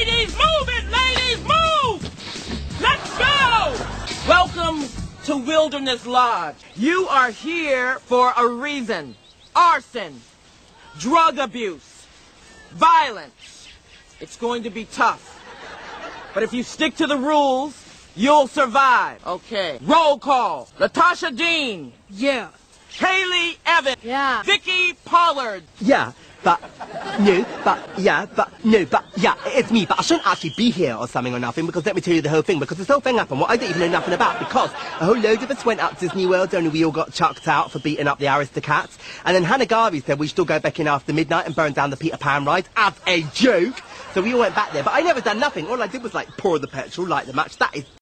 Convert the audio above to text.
Ladies, move it! Ladies, move! Let's go! Welcome to Wilderness Lodge. You are here for a reason. Arson, drug abuse, violence. It's going to be tough. But if you stick to the rules, you'll survive. Okay. Roll call. Latasha Dean. Yeah. Haley Evans. Yeah. Vicky Pollard. Yeah, but it's me, but I shouldn't actually be here or something or nothing, because let me tell you the whole thing, because this whole thing happened, what I don't even know nothing about, because a whole load of us went up to Disney World, only we all got chucked out for beating up the Aristocats, and then Hannah Garvey said we should all go back in after midnight and burn down the Peter Pan ride as a joke, so we all went back there, but I never done nothing, all I did was like pour the petrol, light the match, that is